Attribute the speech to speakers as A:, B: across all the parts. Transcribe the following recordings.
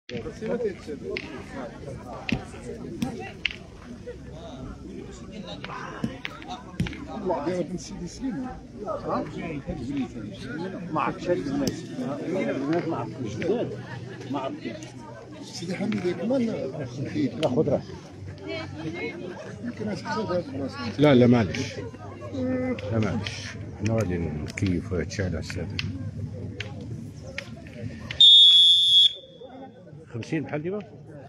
A: ما عرفتش هاد الناس ما عرفتش جداد ما عرفتش
B: سيدي حميد كمان حيد
A: لا خذ راحتك
B: يمكن تحسبها براسك.
C: لا معليش، لا معليش، حنا غادي نكيفو هادشي على حساب 50 بحال ديما.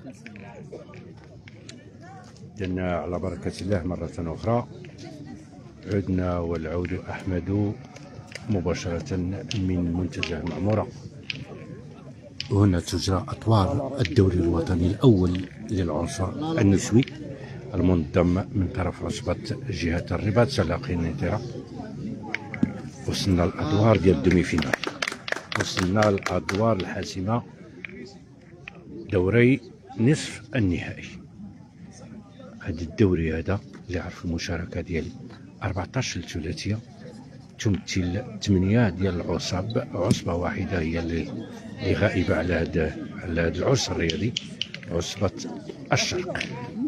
C: درنا على بركة الله مرة أخرى، عدنا والعود أحمد مباشرة من منتزه المعمورة. هنا تجرى أطوار الدوري الوطني الأول للعنصر النسوي المنظم من طرف عصبة جهة الرباط سلاقين نيتيرا. وصلنا الأدوار ديال الدومي فينال، وصلنا الأدوار الحاسمة، دوري نصف النهائي. هذا الدوري هذا اللي عرف المشاركة ديال 14 ثلاثية تمثل 8 ديال العصب، عصبة واحدة هي اللي غائبة على هذا العرس الرياضي، عصبة الشرق.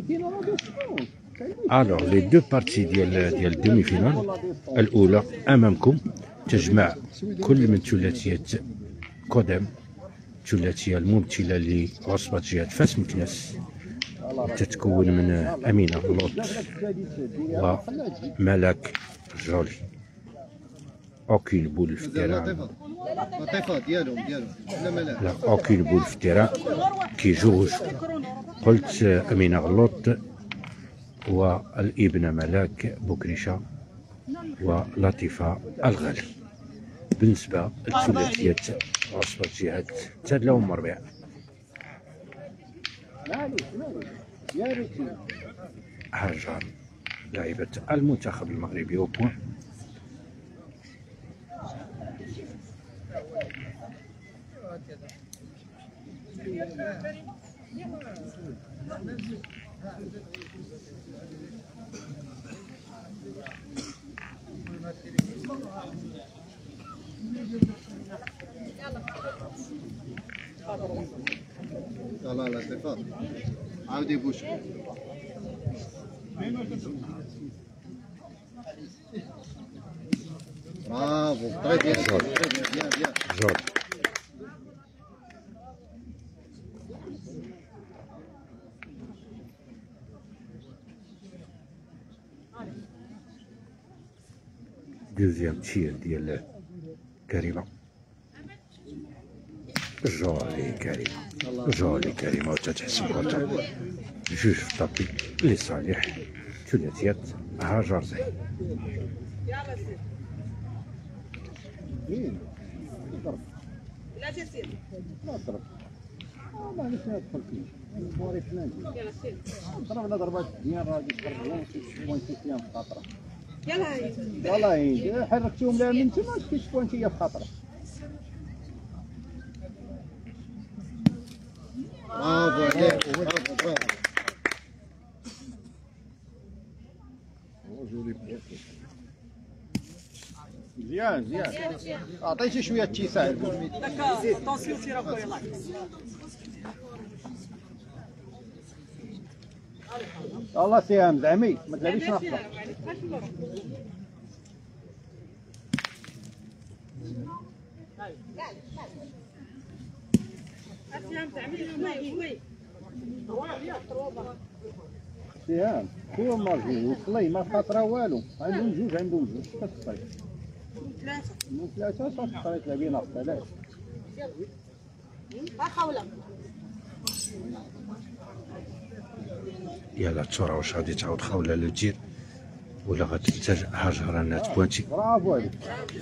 C: الوغ لي دو بارتي ديال الدومي فينال الأولى أمامكم تجمع كل من ثلاثية قدم، الثلاثية الممثلة لعصبة جهة فاس مكناس، تتكون من أمينة لوط وملاك جولي. اوكين بول في التيران، لا اوكين بول في التيران كي جوج. قلت أمينة غلوط والابنة ملاك بوكريشة ولطيفة الغالي. بالنسبة لثلاثية عصبة جهة تادلة ومربيع، هاجر لاعبة المنتخب المغربي وبوان.
B: يلا لطيفة عاودي بوش. برافو بيان.
C: جود دوزيام تير ديال كريمة، جولي كريمة، جولي كريمة وتتحسب كوتا جوج في الطابي لصالح ثلاثية هاجر زين.
D: لا تسير
A: لا ضرب معليش ما يدخل فيه المواريث ناجي ضربنا ضربات ديال راجل خرجوا بوانتي فيها في خاطره.
D: يلا
A: والله حركتيهم لها من تما كاين بوانتي في خاطره.
B: برافو عليك برافو.
A: مزيان عطيتي شويه اتساع.
D: طونسيون سير اخويا الله
A: الله سيام زعمي ما تلعبيش ناقصه. سيام هو مارجي وصلي ما خاطره والو، عندهم جوج كتصيد من ثلاثه صافي تلعبي ناقصه. علاش
C: يلا تشورا واش غادي تعاود خاولة لو تير ولا غادي تحتاج هاجر انها تبوانتي.
A: برافو عليك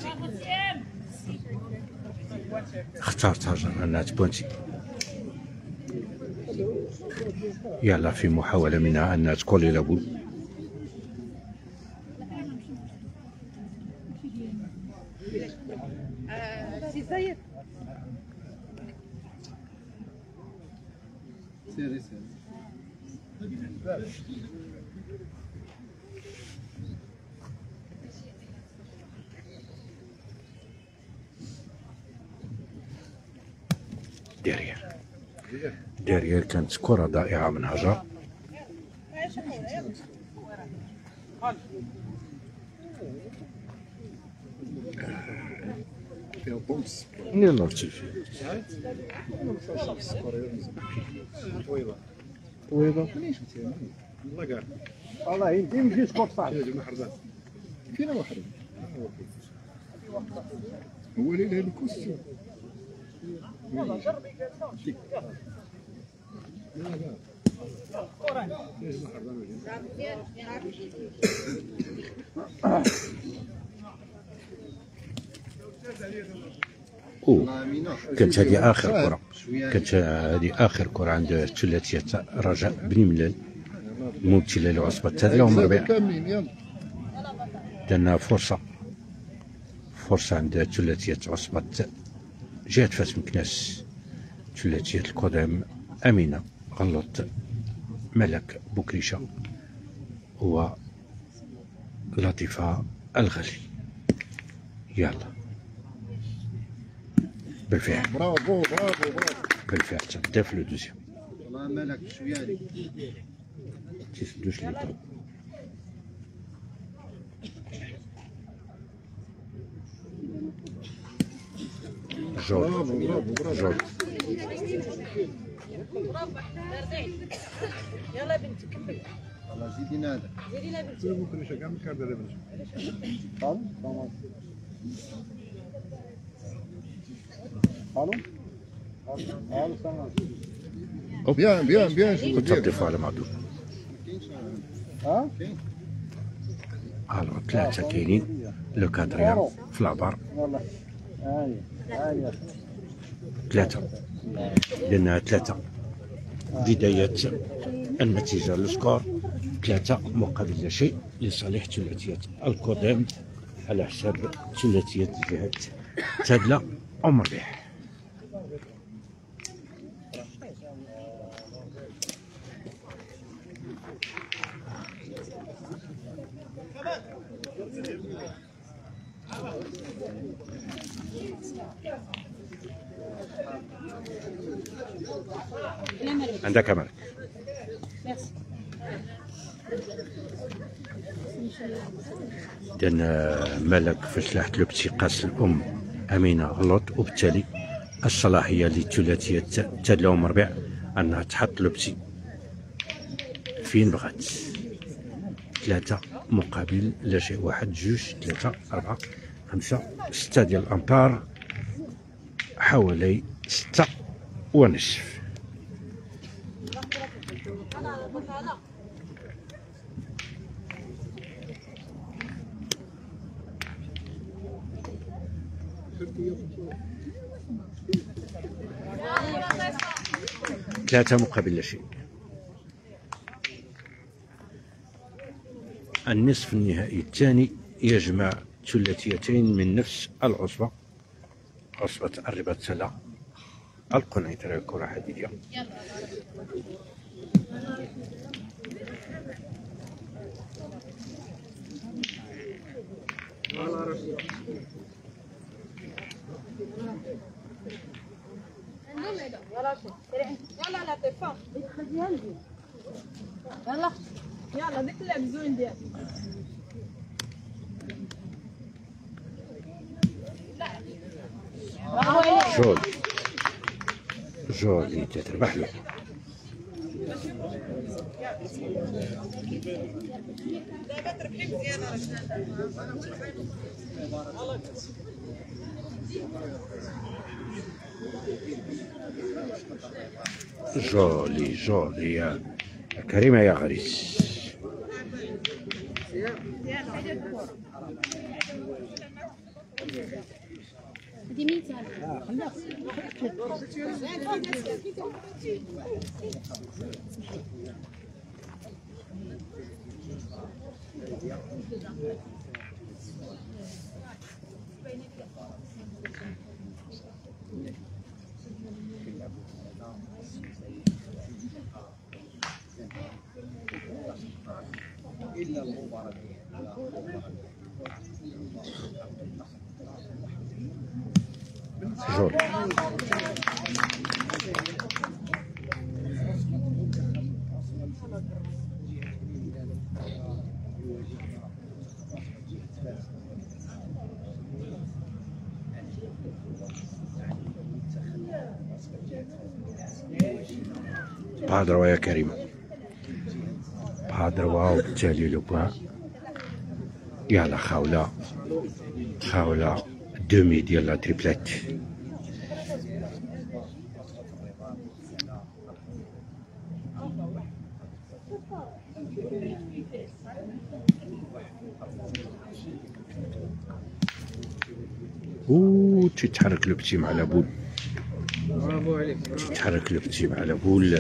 C: اختارت هاجر انها تبوانتي. يلا في محاولة منها انها تكولي لابول.
D: سي زايد
B: سيري
C: ديرير داريال كانت كرة ضائعة من هجر. يلا تشوفي
A: طويلة والله انت مشي سكوت صاحبي.
B: فينا واحد هو اللي له الكرسي.
C: كانت هذه آخر كرة، كانت هذه آخر كرة عند ثلاثية رجاء بني ملال ممثلة لعصبة تدلهم ربيع. لأنها فرصة عند ثلاثية عصبة جهة فاس مكناس، ثلاثية القدام أمينة غلط ملك بوكريشة ولطيفة الغالي. يلا بالفعل
B: برافو
C: بالفعل تبدا في لو دوزيام.
B: والله مالك شويه عليك
C: تيسدوش ليطا. جورج
D: يلا بنتي كملي.
B: والله زيدينا هذا
D: زيدي لها بنتي.
B: بيان شو
C: وتلطفوا على معدول.
A: ها
C: الو ثلاثة كاينين، لو كاتريام في العبار
A: والله هاي
C: ثلاثة، لأنها ثلاثة بداية النتيجة السكور 3 مقابل لا شيء لصالح ثلاثية القدام على حساب ثلاثية جهة تادلة أم ربيح. عندك مالك. لأن مالك فاش لاحت لو بتي قاس الأم أمينة غلط، وبالتالي الصلاحية لثلاثية تادلة أم ربيع أنها تحط لو بتي فين بغات. 3 مقابل لا شيء، 1 2 3 4 5 6 ديال الأمتار، حوالي 6 ونصف. ثلاثة مقابل لا شيء. النصف النهائي الثاني يجمع ثلاثيتين من نفس العصبة، عصبة الرباط سلا القنيطرة الكرة حديدية.
D: يلا لا تفهم. يلا يلا ديك اللعب زوين ديالك.
C: جولي تتربح له. جولي يا كريمة يا غريس. جول بهضروا يا كريمة، بهضروا وبالتالي لو كان يلا خاولة دومي ديال لا تريبلات. تتحرك لو بتي مع لابول،
E: برافو عليك.
C: تتحرك لو بتي مع لابول.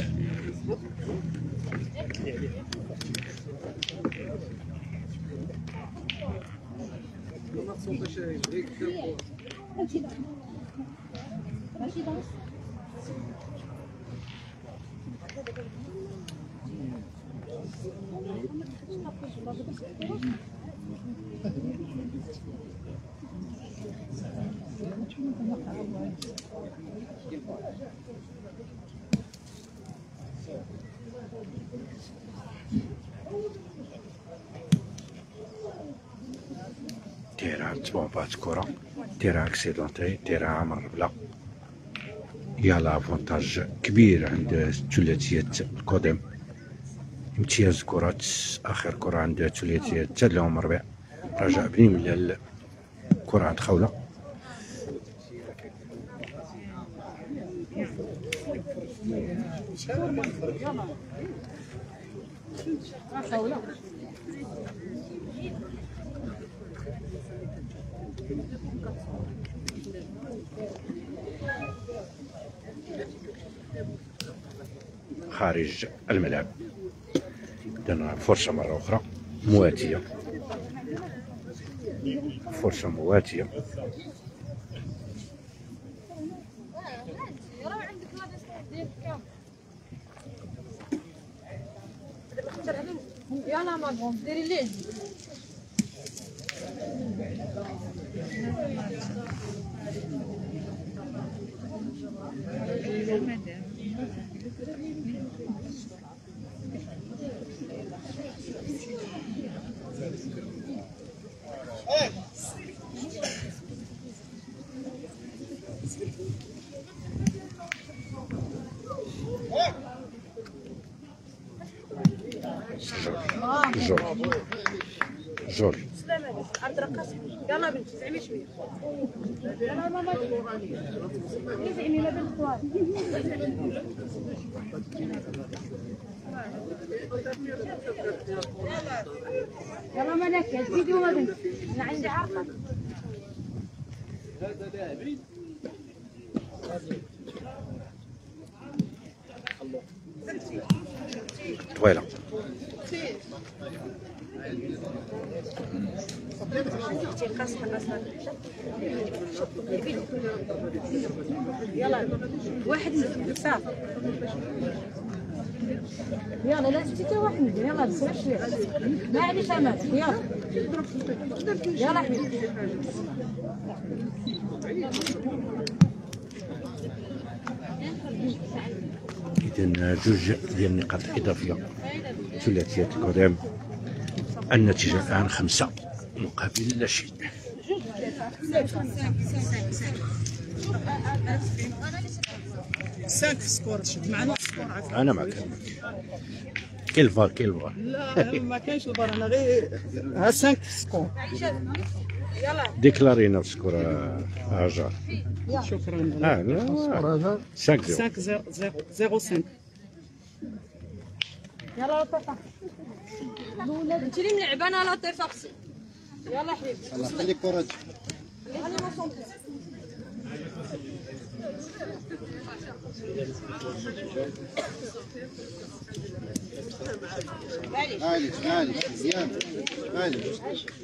C: تيرا تبومبات كرة، تيرا اكسيدونتي، تيرا عمر بلا. يلا افونتاج كبير عند الثلاثيات القدم. امتياز كرات، اخر كرة عند الثلاثيات تادلهم ربيع، رجاء بني من الكرة عند خولة. خارج الملعب. إذن فرصة مرة أخرى مواتية، فرصة مواتية.
D: يلا ماما ديري ليه.
C: جول
D: عبد القاسم يلا بنتي زعمي شويه. يلا ماما زعمي لا بنت طوال. يلا ملكة زيدي وما بنت انا عندي عرقة.
C: طويلة.
D: يلا واحد صافي. يلا لا تجي حتى واحد. يلا بسرعة شوية ما عنديش امل. يلا يلا حبيبي.
C: إذن جوج ديال النقاط الإضافية ثلاثيات القدام. النتيجة الآن 5 مقابل لا شيء.
E: سانك في سكور تشد معنا سكور.
C: أنا معك. كاين الفار كاين الفار.
E: لا ما كاينش الفار، انا غير ها سانك في سكور.
D: يلا
C: ديكلاري نفسك هاجر.
E: شكرا.
C: لا 5
E: 5-0-0-5.
D: يلا لطيفة. انت اللي ملعبانة لطيفة خصي. يلا حبيبي.
B: الله يخليك كرة.
D: خلي ما صوتش.
B: معليش مزيان معليش.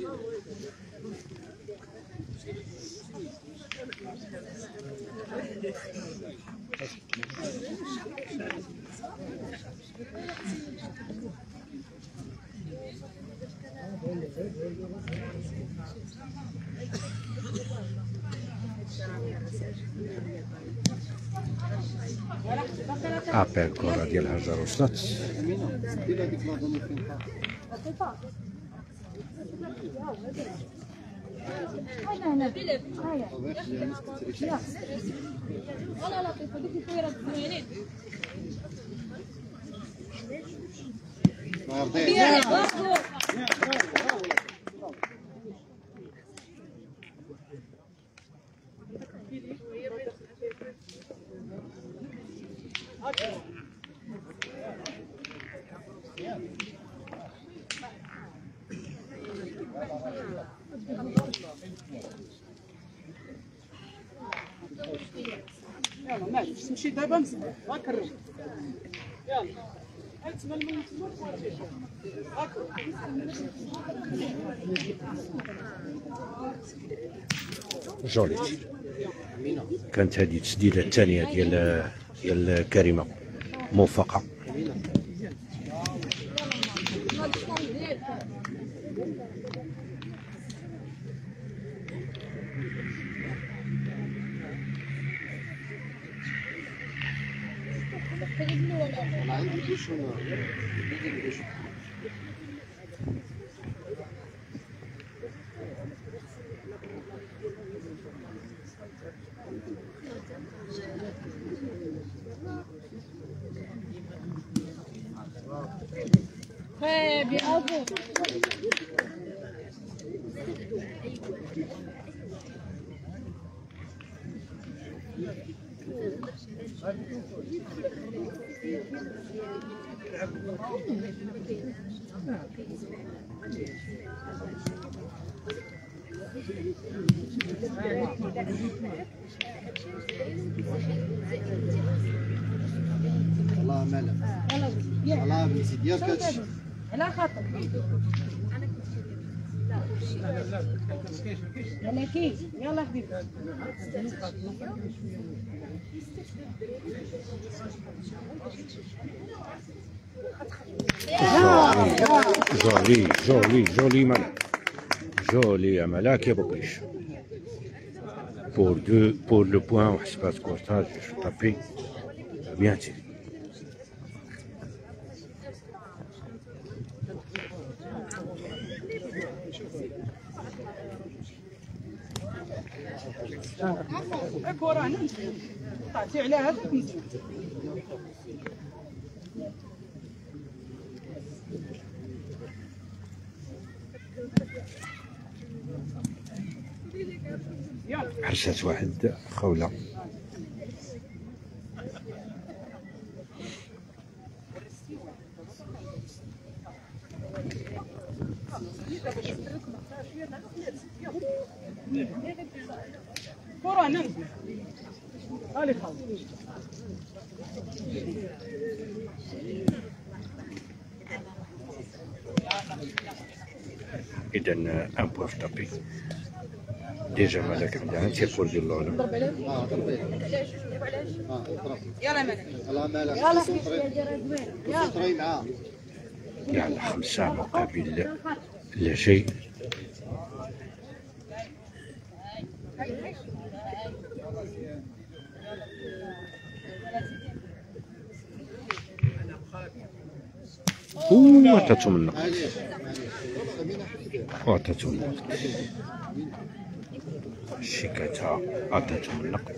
C: ابل كرة ديال هاجر وصلت.
B: دير هذيك لاظن فين
D: هنا يلا لطيفة ديك الطيارة الزوينين.
E: يلا معليش تمشي دابا مزيان هاك الرجل يلا تسمى من
C: جولي. كانت هذه التسديده الثانيه ديال كريمه موفقه.
D: Très bien, bravo.
B: الله مالك الله بنتي ديالك هادشي
D: على خاطر يلا كي يلا حبيبي
C: جولي جولي جولي ملاك جولي يا ملاك يا بوكريش. pour le point وحسبها سكورتاج طابي bien tiré.
E: الكره هنا طلعتي على هذاك مزيان
C: حرسات واحد خولة.
E: كره هنا مزيان هالي خالص
C: إذا ان بوان في طابي. ديجا مالك عندها انت بور ديال الاولى.
E: يلا مالك
B: الله مالك يلا معاه
C: يعني 5 مقابل لا شيء. عطاتهم النقد عطاتهم النقد شيكاتا عطاتهم النقد.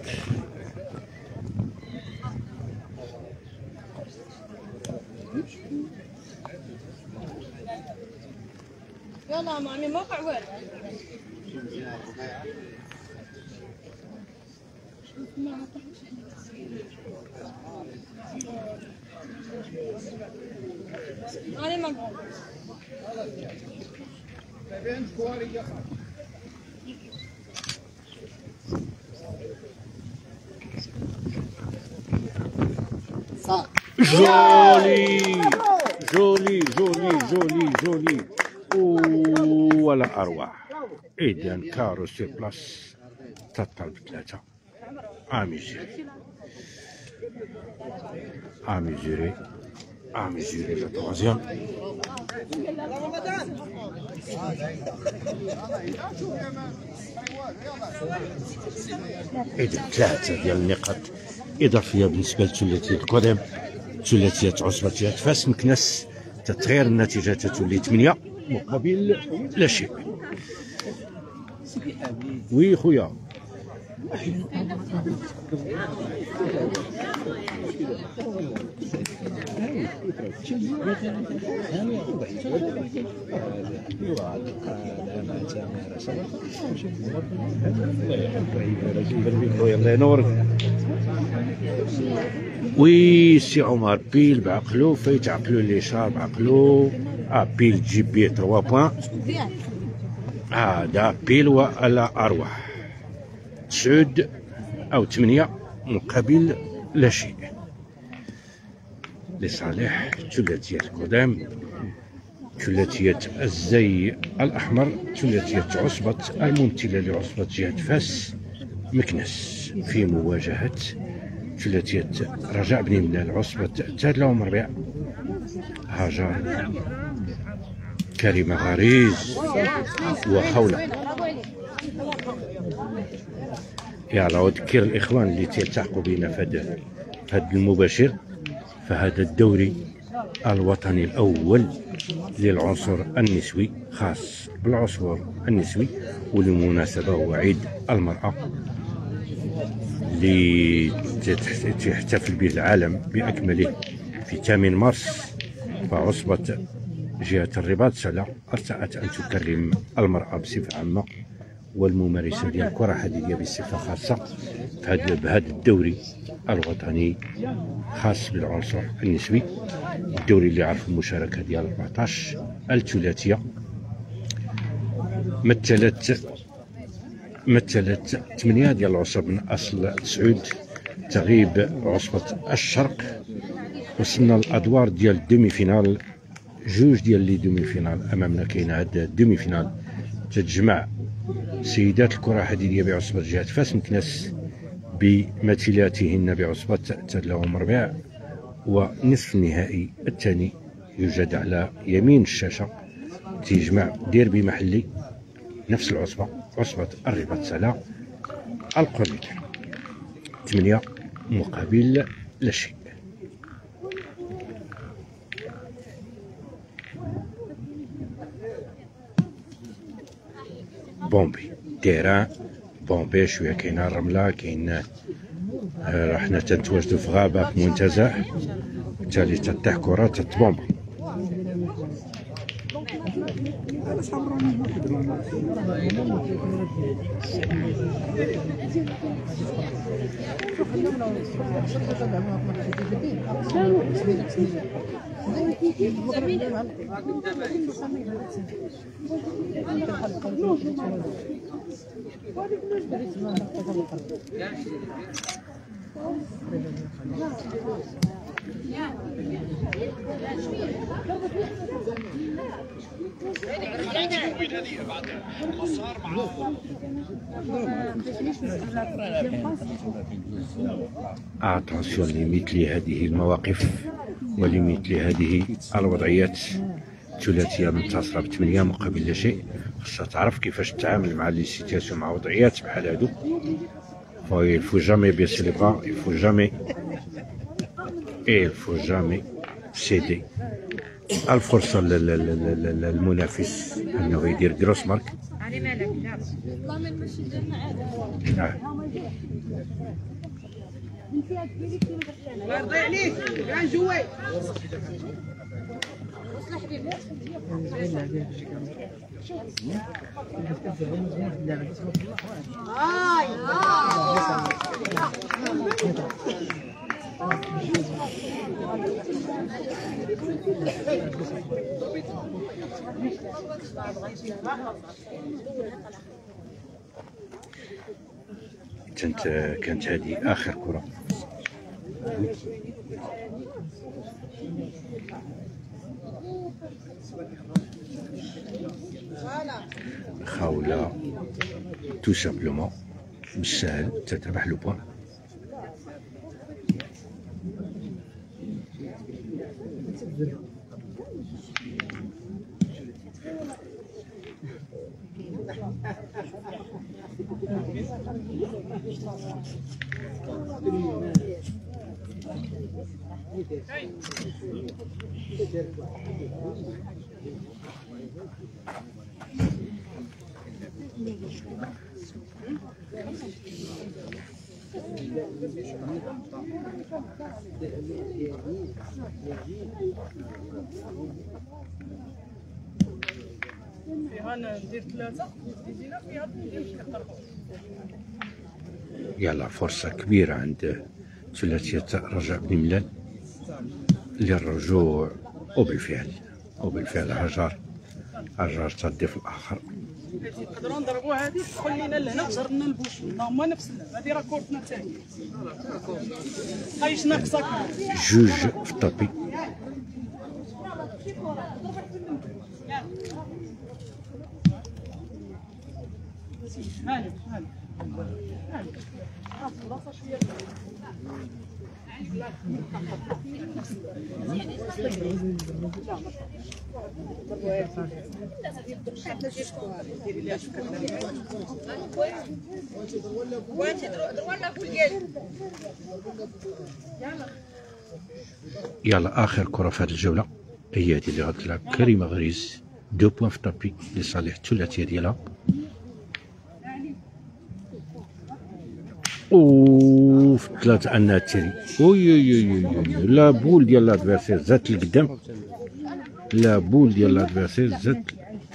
D: يلا مامي موقع وين أنا ما
C: جولي جولي جولي جولي جولي ولا أروع. إذا كارو سي بلاس تطلب 3 à mesurer le troisième. إذا 3 ديال النقاط إضافية بالنسبة للثلاثية القدم. ثلاثية عصبة فاس مكناس تتغير النتيجة تتولي 8 مقابل لا شيء. وي خويا الله ينورك. وي سي عمر بيل بعقلو فايت عقلو اليسار بعقلو. بيل جيب بيه 3 بوان. هذا بيل ولا أرواح 9 أو 8 مقابل لا شيء لصالح ثلاثية القدام، ثلاثية الزي الأحمر، ثلاثية عصبة الممثلة لعصبة جهة فاس مكنس في مواجهة ثلاثية رجاء بن ملال عصبة تادلة ومربع، هاجر كريمة غريز وخولة. يلا وذكر الإخوان اللي تلتحقوا بنا في هذا المباشر، فهذا الدوري الوطني الأول للعنصر النسوي خاص بالعنصر النسوي، ولمناسبة هو عيد المرأة اللي تحتفل به العالم بأكمله في 8 مارس. فعصبة جهة الرباط سلا أرتأت أن تكرم المرأة بصفة عامة والممارسة ديال الكرة الحديدية بصفة خاصة بهذا الدوري الوطني خاص بالعنصر النسوي. الدوري اللي عرف المشاركة ديال 14 الثلاثية، مثلت 8 ديال العصب من أصل 9 تغيب عصبة الشرق. وصلنا الأدوار ديال الدومي فينال، 2 ديال لي دومي فينال أمامنا. كاين هاد الدومي فينال تتجمع سيدات الكرة الحديدية بعصبة جهة فاس مكناس بمثيلاتهن بعصبة تادلة ومربع، ونصف النهائي الثاني يوجد على يمين الشاشة تيجمع ديربي محلي نفس العصبة، عصبة الرباط سلا القرية 8 مقابل لا شيء. بومبي تيران بومبي شويه كاينه الرمله، كاين حنا تنتواجدوا في غابه في منتزه، بالتالي تطيح كره تتبومب. اتونسيون لمثل هذه المواقف ولمثل هذه الوضعيات ثلاثيه منتصره ب8 مقابل لا شيء، خاصها تعرف كيفاش تتعامل مع لي سيتياسيون، مع وضعيات بحال هادو. il faut jamais baisser les bras, il faut jamais céder الفرصة للمنافس انه يدير جروس مارك.
D: علي مالك
E: الله يرضي عليك كان جوي.
C: كانت هذه آخر كرة. خاولة تو سامبلومون بالسهل تتربح لو بوان.
E: فيها ندير 3 يزيدينا فيها ندير كطرف.
C: يلا فرصة كبيرة عند ثلاثية رجاء بن ملال للرجوع، وبالفعل هجر الضيف الآخر.
E: نقدروا نضربوا هذه تدخل لينا لهنا تجر لنا البوش، هما نفس هذه راه كورتنا حتى هي. خايش ناقصك
C: جوج في الطبي.
E: مالك
C: يلا اخر كره في هذه الجوله هي هذه اللي غتلعب كريمه غريز. 2 بوان في الطبي لصالح الثلاثيه ديالها. اوف 3 انها تيري. اوي لا بول ديال لادفيرسير زادت لقدام. لا بول ديال لادفيرسير زادت.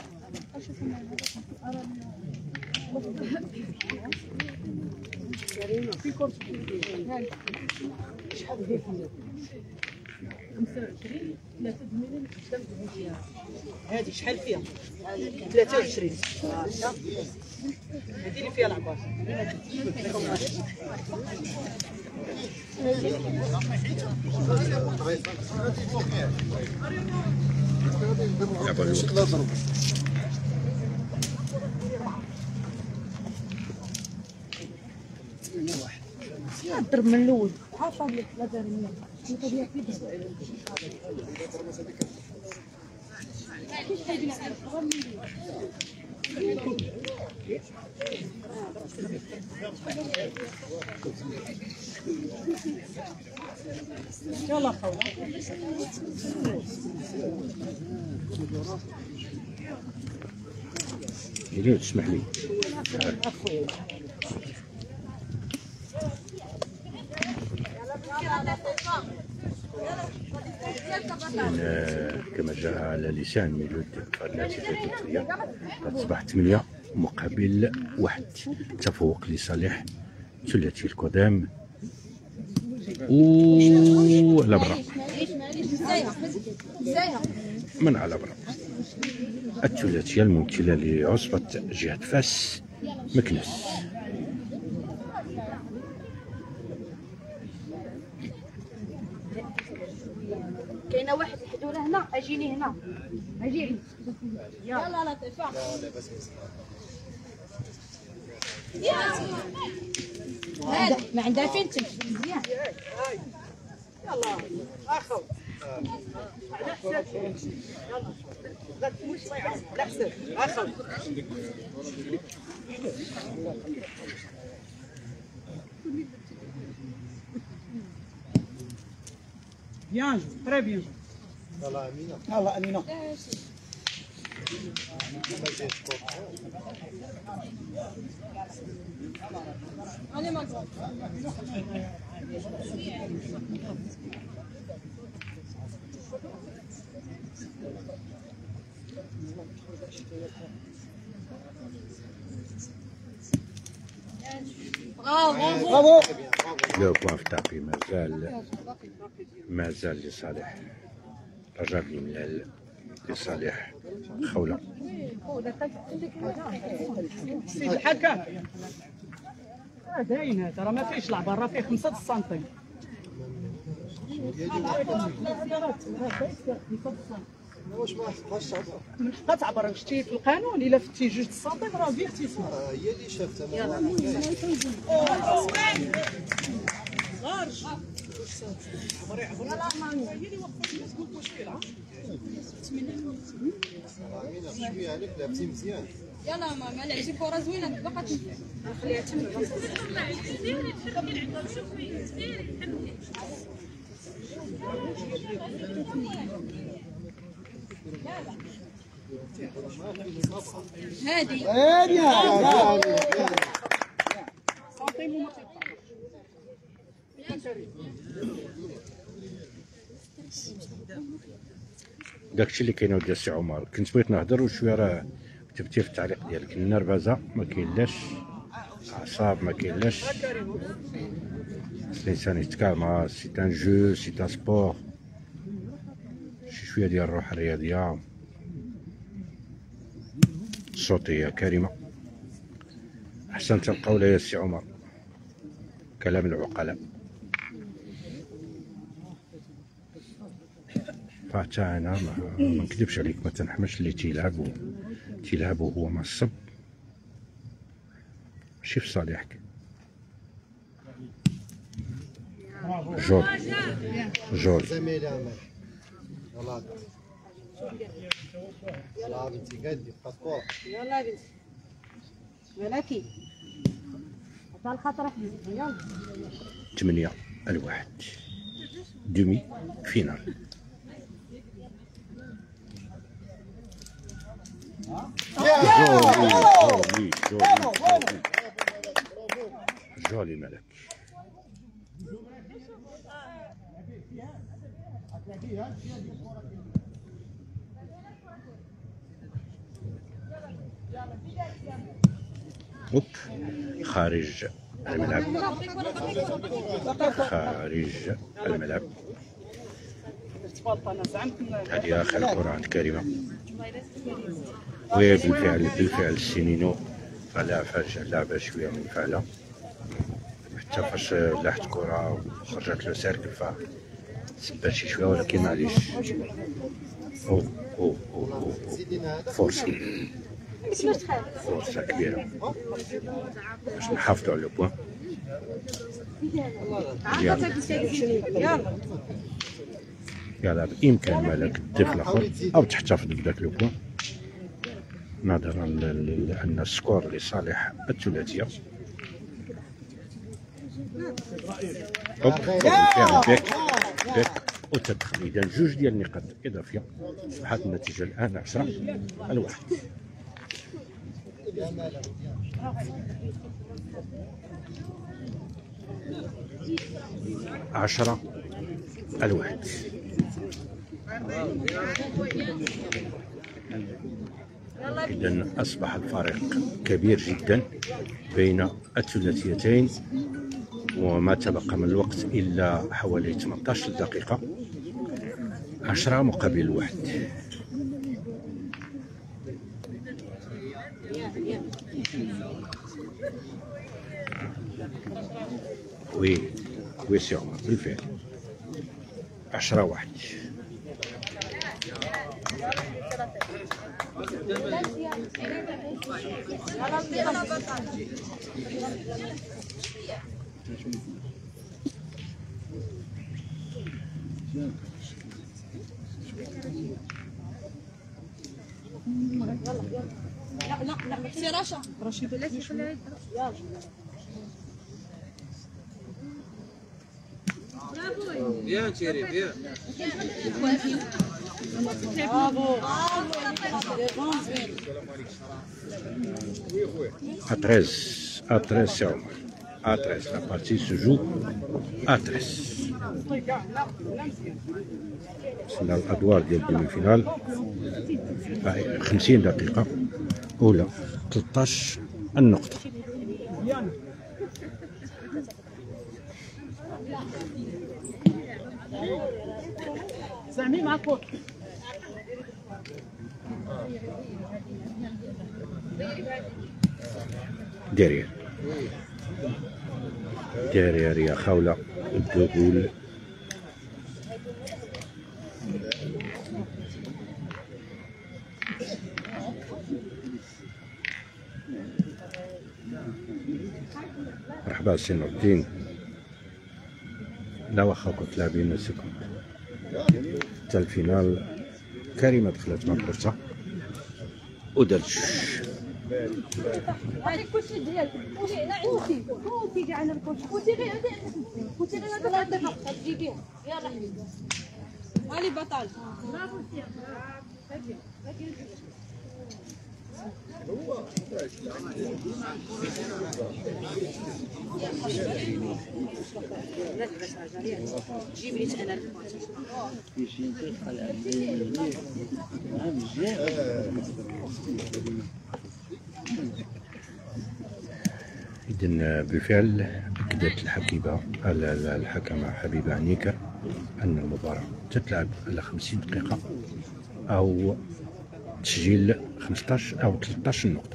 E: هذه شحال فيها 23 هذه اللي فيها العبار.
D: ضرب من الاول عارفه بلي لا دار منها
E: يلا خويا
C: يلي تسمح لي كما جاء على لسان ميلود النتيجة التالية تصبح 8 مقابل 1 تفوق لصالح ثلاثي القدام. على برا من على برا الثلاثية الممثلة لعصبة جهة فاس مكناس.
D: كاينه واحد الحدوله هنا اجيني هنا اجيني يلا لطيفه ما عندها فين تمشي مزيان.
E: يلا اخو على حساب يلا غتموت الله يعاون على حساب اخو بيان جو تري بيان جو.
B: يلا امينه
E: يلا امينه
D: انا ما
E: برافو
C: لو بوان في التعقيب مازال لصالح رجاء بن ملال لصالح خولة.
E: السيد الحكم باين هذا راه ما فيهش لعبه راه فيه 5 سنتيم.
B: واش ما حقاش تعبر
E: من حقها تعبر شتي في القانون الا فتي 2 سنتيم راه فيرتيسمون.
B: هي اللي شافتها
E: غارج عبري هي اللي وقفت الناس قلت مشكل
B: امينه شويه عليك لعبتي مزيان.
D: يلا ماما لعبتي كره زوينه باقا نخليها تمشي. هادي
E: سنتيم وما تيبقى
C: داكشي اللي كاين اودي السي عمر. كنت بغيت نهضر وشويه راه كتبتي في التعليق ديالك النرفزه ما كاينلاش، اعصاب ما كاينلاش، الانسان يتكالما، سي ان جو سي ان سبور، شي شويه ديال الروح الرياضيه. الصوتيه كريمه، احسنت القول يا سي عمر، كلام العقلاء. فحتى انا ما نكذبش عليك ما تنحملش اللي تيلعب وهو معصب، ماشي في صالحك. جول
B: زميلي عمر يلا يلا بنتي قدي بقى كورة.
D: يلا بنتي ملكي عطا الخاطر يلا
C: 8-1 دومي فينال. جولي ملك. اوب خارج الملعب، خارج الملعب. هذه اخر كرة عند كريمة، وهي بالفعل السينينو لعبة شوية منفعلة، حتى فاش لاحت كرة وخرجت له سيركل فسبات شي شوية، ولكن معليش. فرصة كبيرة باش نحافظوا على البوان. يلا بإمكان مالك تضيف الآخر أو تحتفظ بداك البوان نظرا لأن السكور لصالح الثلاثية. بالفعل باك وتدخل. إذا جوج ديال النقاط إضافية، أصبحت النتيجة الآن 10-1. 10-1. إذا أصبح الفارق كبير جدا بين الثلاثيتين، وما تبقى من الوقت إلا حوالي 18 دقيقة. 10 مقابل 1. وي سي عمر بالفعل 10-1.
D: لا سي رشا بلاتي خليها يلا
F: Bien Thierry, bien.
D: برافو
C: À 13 c'est Omar. À 13 la partie se joue à 13. وصلنا الادوار ديال الديمي فينال. 50 دقيقة أولى 13 النقطة.
E: سامي معك فوق.
C: ديرير يا خولة الدخول. مرحبا سي نور الدين. لا واخا كنت لاعبين سكوند حتى الفينال. كريمة دخلت مع كرتها ودارت جوج.
D: هذيك كلشي ديالك كلشي عندي كلشي كاع انا كلشي كلشي غير عندي كلشي غير هذا تجيبيهم يلا حبيبي هاني بطل برافو
C: إذن بالفعل أكدت الحكمة حبيبة عنيكة أن المباراة تتلعب على 50 دقيقة أو تسجيل 15 أو 13 نقطة.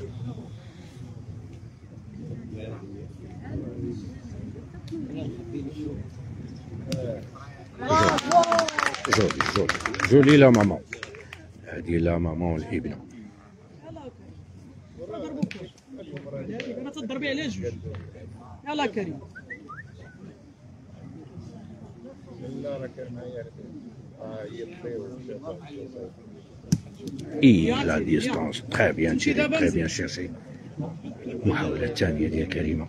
C: جولي لا ماما، هذه لا ماما والابنة.
E: ما تضربي على جوج. يلا كريم.
C: لا ديستانس تري بيان تيري، تري بيان شيرشي. المحاولة الثانية ديال كريمة.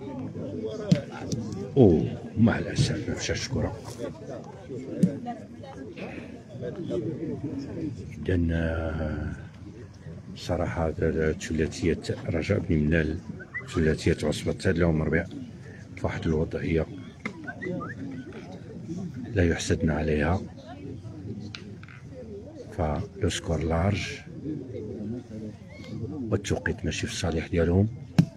C: مع الأسف ما مشاش الكرة. إذن صراحة ثلاثية رجاء بن منال، ثلاثية عصبة تاد لهم ربيع في واحد الوضعية لا يحسدن عليها، فلو سكور لارج والتوقيت ماشي في الصالح ديالهم.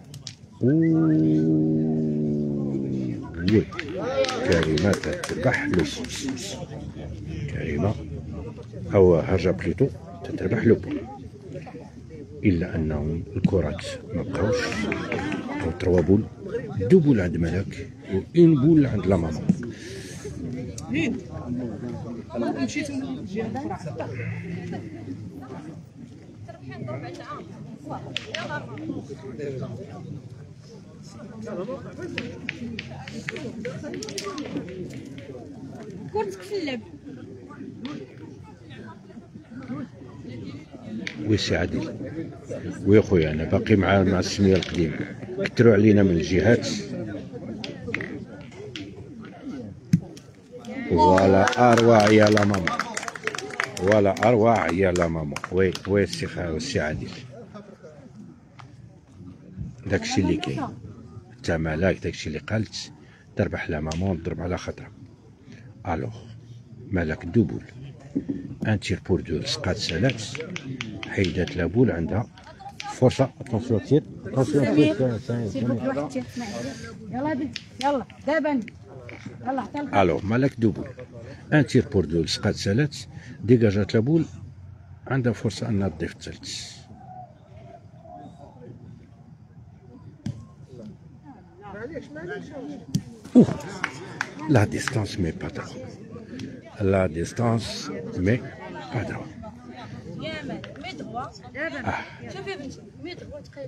C: كريمة تتربح لو كريمة أو هرجة بليتو تتربح لو بول، إلا أنهم الكرات ما بقاوش. أو 3 بول، 2 بول عند ملك و 1 بول عند لا ماما.
E: مشيت الجهة الأخرى.
D: كرتك في اللعب.
C: وي سي عادل، ويا خويا انا باقي مع السميه القديمه، كثروا علينا من الجهات. ولا اروع يا لا ماما، ولا اروع يا لا ماما. وي السي عادل، داكشي اللي كاين. انت مالك داكشي اللي قالت، تربح لا ماما وتضرب على خطره. الوغ مالك دوبول، ان تير بور دو سقات سالات، حيدات لابول عندها فرصه. اتونسيون تير، اتونسيون تير.
D: يلا دابا يلا حتى.
C: الوغ مالك دوبول، ان تير بور دو سقات سالات، ديجاجات لابول، عندها فرصه انها تضيف الثالث. La distance mais pas trop. La distance mais pas trop.
D: شوفي بنتي متر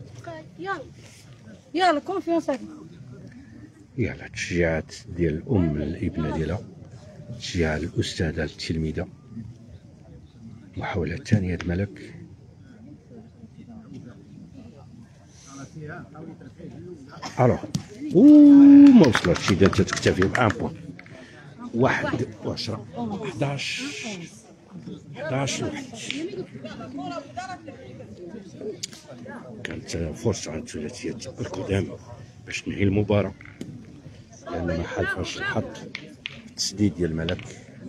D: يلا كونفيونس.
C: يلا تشجيعات ديال الام الابنه ديالها، تشجيع الاستاذه التلميذه. محاولة ثانية ملك. الوغ ما وصلتش، اذا تكتفي ب 1 بوان. 1 و10 11 واحد. كانت فرصة عند ثلاثية القدام باش تنهي المباراة، لأن ما حالفاش الحظ في التسديد ديال ملك.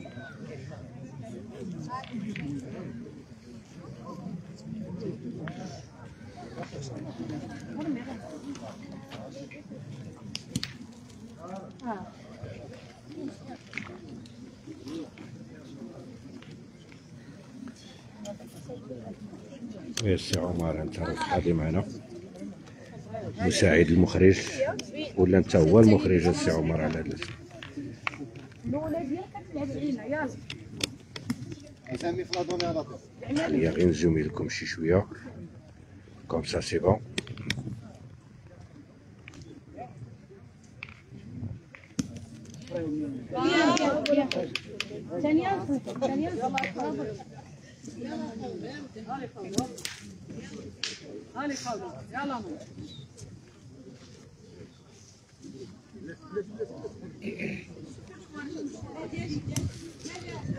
C: يا سي عمر، انت راك حاضي معنا، مساعد المخرج ولا انت هو المخرج السي عمر على هذا الشيء؟
D: الاولى ديالك كتلعب علينا يلا.
B: اسامي في لادوني على طول.
C: خلينا غير نزومي لكم شي شويه كوم سا سي بون.
D: ثانية
E: هاني خالد يلا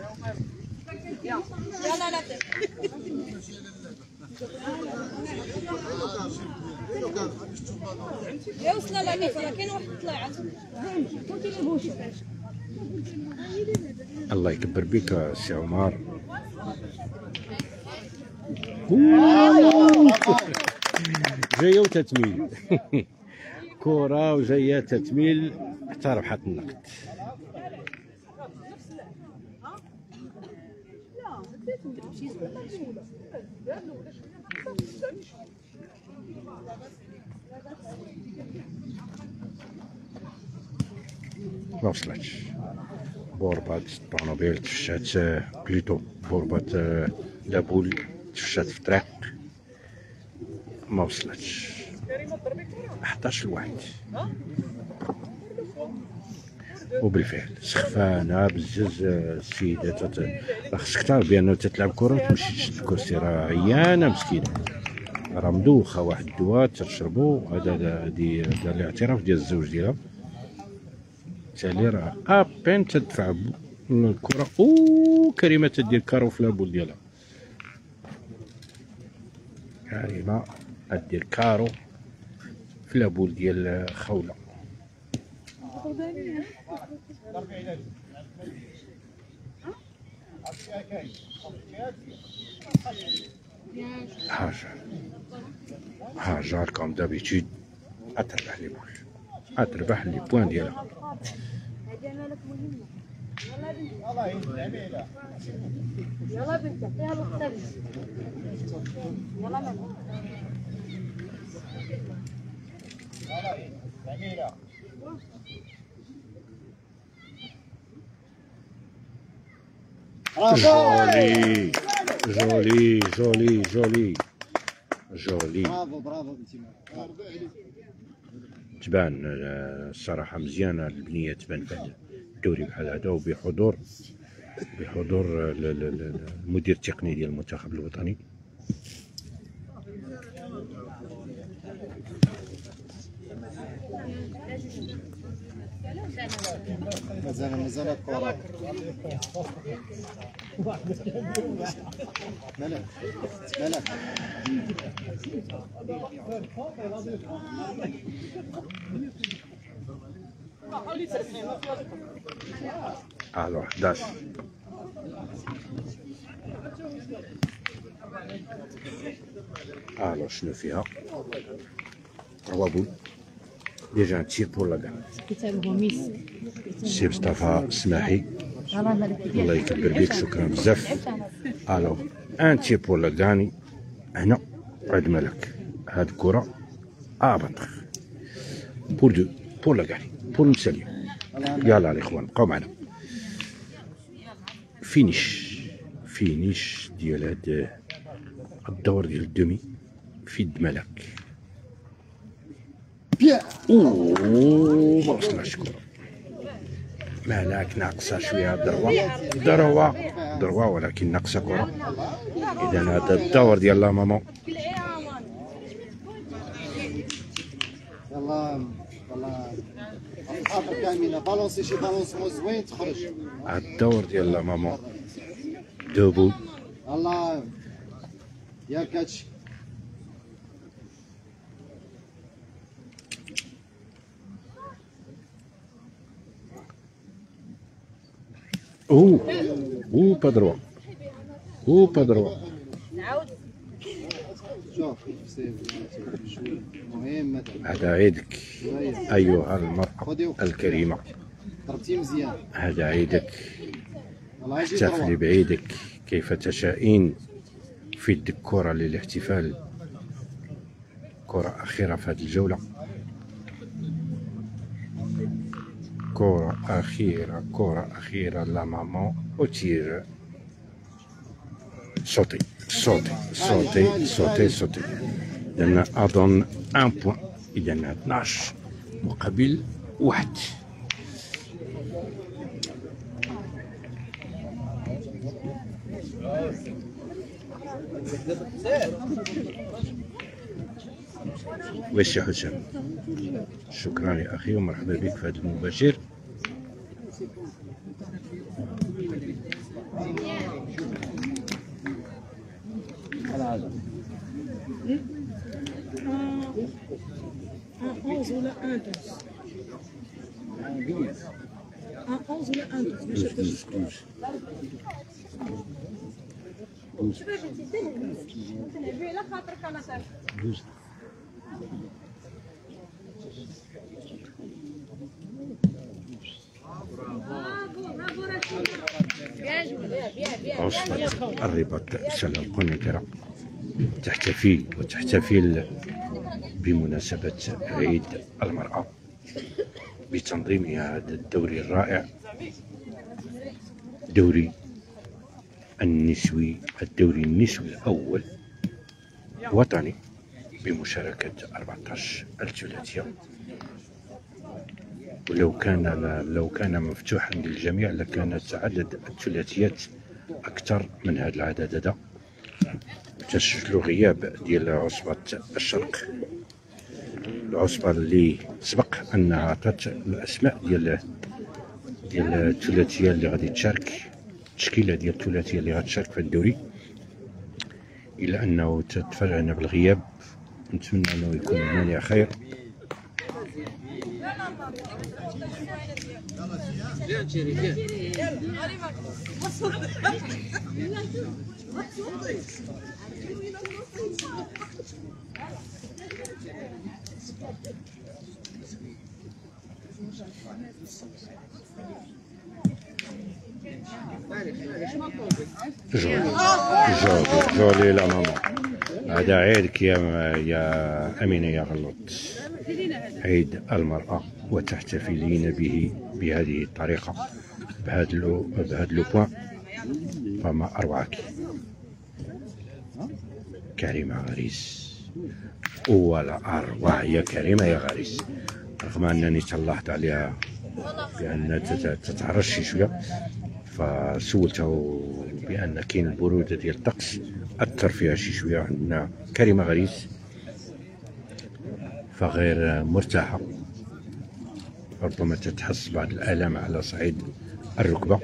D: يلا لا يا وصلنا لا ميفا كاين واحد طلعت كنتي لي بوشي
C: الله يكبر بك سي عمر. جايه وتتميل كره وجايه تتميل حتى ربحت النقد. ما وصلتش. بوربات الطونوبيل تفشات بليتو بوربات لابول تفشات في الطريق ما وصلتش. 11 لواحد. وبالفعل سخفانه بزز السيدات. خصك تعرف بانه تتلعب كره وتمشي تشد الكرسي، راه عيانه مسكينه، راه مدوخه واحد الدواء تشربو. هذا الاعتراف ديال الزوج ديالها تالي راه ابين تدفع الكره. كريمه تدير كارو في لابول ديالها. كريمه تدير كارو في لابول ديال خوله. هاجر كوم دابيتود اتربح لي بول، اتربح لي بوان ديالها.
D: يلا بنتي فيها الوقت يلا ماما
C: جولي جولي جولي جولي جولي.
B: برافو برافو بنتي.
C: تبان الصراحة مزيانة البنية، تبان في الدوري بحال هذا وبحضور المدير التقني ديال المنتخب الوطني.
B: مازال الكرة. ملك ملك.
C: الو 11 الو شنو فيها؟ 3 بول ديجا تير بور لا كان. سي مصطفى سماحي الله يكبر بيك، شكرا بزاف. الو ان تير بور لا كاني هنا عند ملك. هاد الكرة بطخ بور دو بور لا كاني بور نساليو. يلا الاخوان بقاو معنا. فينيش ديال هاد الدور ديال الدومي في يد ملك. ما وصلناش الكرة. مالك ناقصة شوية دروة ولكن ناقصة كرة. إذا هذا الدور ديال لا ماما.
B: يلا الخاطر كاملة بالونسي شي بالونسمون زوين تخرج.
C: هذا الدور ديال لا ماما دوبو.
B: الله ياك هادشي.
C: با دروا
D: نعاود
B: شوف مهم
C: هذا عيدك أيها المرأة الكريمة.
B: ضربتي مزيان.
C: هذا عيدك، احتفلي بعيدك كيف تشائين. في يدك كرة للاحتفال، كرة أخيرة في هذه الجولة، كرة أخيرة لا ماما وتير. صوتي لأن أظن 1 بوان. إذا 12 مقابل 1. ويش يا حسام، شكرا يا أخي ومرحبا بك في هذا المباشر.
E: 11 ولا 1 11 ولا 1
D: شباب انت تلعبي على خاطرك انا صافي.
C: عصبة الرباط سلا القنيطرة تحتفل بمناسبة عيد المرأة بتنظيمها هذا الدوري الرائع، الدوري النسوي الأول وطني بمشاركة 14 الثلاثية. ولو كان مفتوحا للجميع لكانت عدد الثلاثيات أكثر من هذا العدد هذا. تسجلوا غياب ديال عصبة الشرق، العصبة اللي سبق أنها عطات الأسماء ديال الثلاثية اللي غادي تشارك، التشكيلة ديال الثلاثية اللي غتشارك في الدوري، إلا أنه تتفاجأنا بالغياب. نتمنى أنه يكون المانع خير.
F: بيان شيري بيان.
C: جولي لا ماما، هذا عيدك يا أمينة يا غلط، عيد المرأة، وتحتفلين به بهذه الطريقة بهذا لو بوان، فما أروعك كريمة غريس. ولا أروع يا كريمة يا غريس، رغم أنني تلاحظت عليها بأن تتعرش شوية، فسولته بأن كاين البرودة ديال الطقس أثر فيها شي شوية عندنا كريمة غريس، فغير مرتاحة، ربما تتحس بعض الآلام على صعيد الركبة.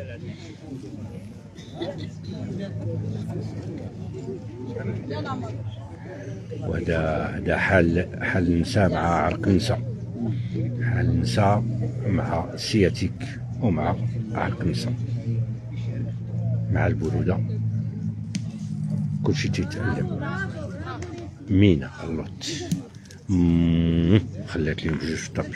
C: وهذا حال نساء مع عرق نساء، حال نساء مع سياتيك ومع عرق نساء مع البرودة، كلشي تيتألم. مينا اللوت خلات ليهم بجوج في الطبي.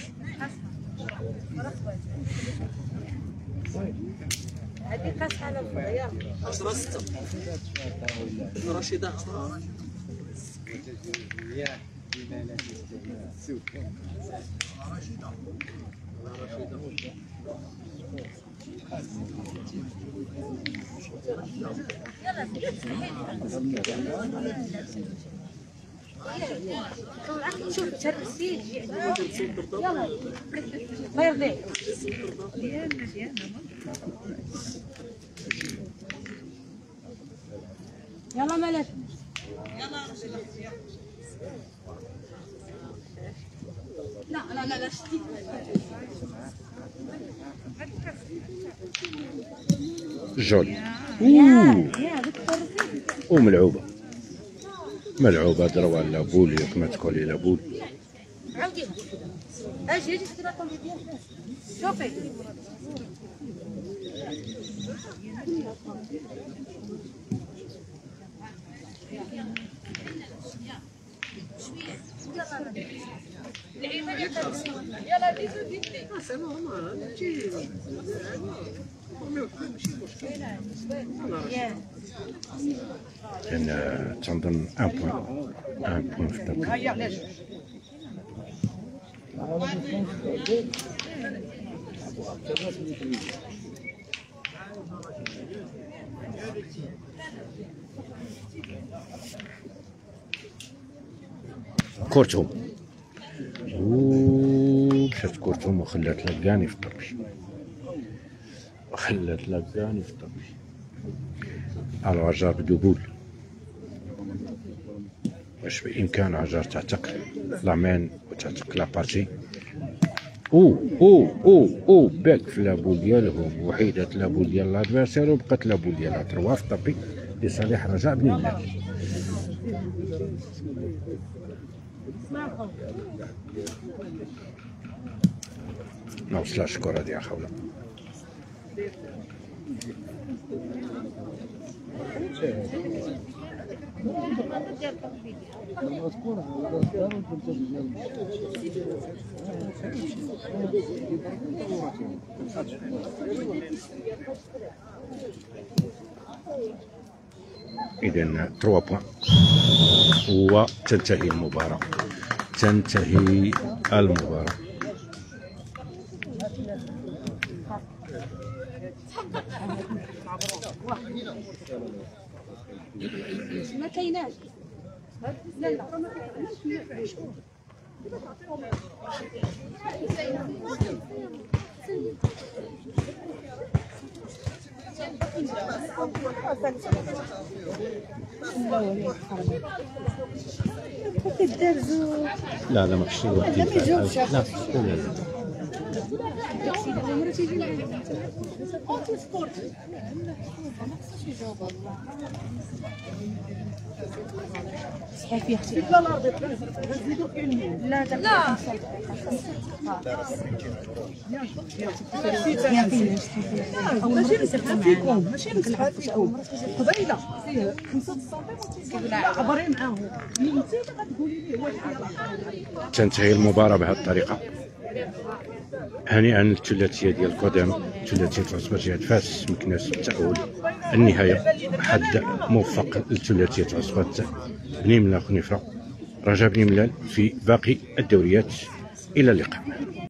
D: هذه قاس على الفضية
F: 10-6 رشيدة.
D: شوف ترسيد يلا غير ليه يلا مالك لا شتي
C: جول وملعوبة ضروا على بول، ياك ما تقولي لا بول.
D: عاوديها اجي تراكم شوفي يلا
C: كان تنظن ان بوان في الطبي. كورتهم مشات كورتهم وخلات لقاني في الطبي، على عجار بدبول. واش بإمكان عجار تعتق لامان وتعتق لابارتي؟ باك في لابول ديالهم، وحيدات لابول ديال لادفيرسير وبقات لابول ديالها تروا في الطبي لصالح رجاء بن المال. ما وصلاش الكرة ديال خوله. إذن 3 بوان وتنتهي المباراة. تنتهي المباراة.
D: ما كايناش. لا لا ما كايناش.
C: لا لا ماشي الوقت. لا
D: صحيح اختي. لا لا لا
E: ماشي نسحب فيكم، ماشي نسحب فيكم. قبيله فيه 5 سنتيم عبري معاهم. انت غتقولي لي واش
C: تنتهي المباراة بهذه الطريقة. هنيئا للثلاثية ديال القدام، ثلاثية عصبة جهة فاس مكناس التأهل النهاية. حد موفق لثلاثية عصبة بني ملال خنيفرة رجاء بني ملال في باقي الدوريات. إلى اللقاء.